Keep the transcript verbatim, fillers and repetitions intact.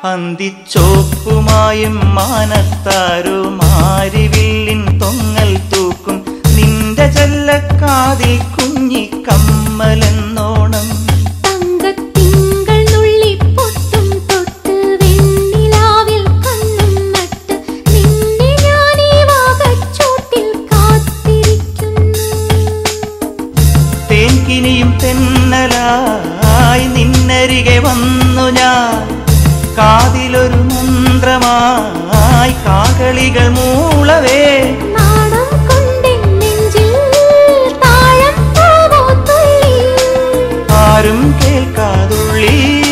അന്തിച്ചോപ്പുമായും മാനത്താരോ മാരിവില്ലിൻ തൊങ്ങൽ തൂക്കും നിന്റെ ചെല്ലക്കാതിൽ കുഞ്ഞി കമ്മലെന്നോണം തങ്കത്തിങ്കൾ നുള്ളി പൊട്ടും തൊട്ട് വെണ്ണിലാവിൽ കണ്ണും നട്ട് നിന്നെ ഞാൻ ഈ വാകച്ചോട്ടിൽ കാത്തിരിക്കുന്നു. തേൻകിനിയും തെന്നലായി നിന്നരികെ വന്നു ഞാൻ കാതിലൊരു മന്ത്രമായി കാകളികൾ മൂളവേ നാണം കൊണ്ടെൻ നെഞ്ചിൽ താഴം പൂവോ തുള്ളി ആരും കേൾക്കാതുള്ളി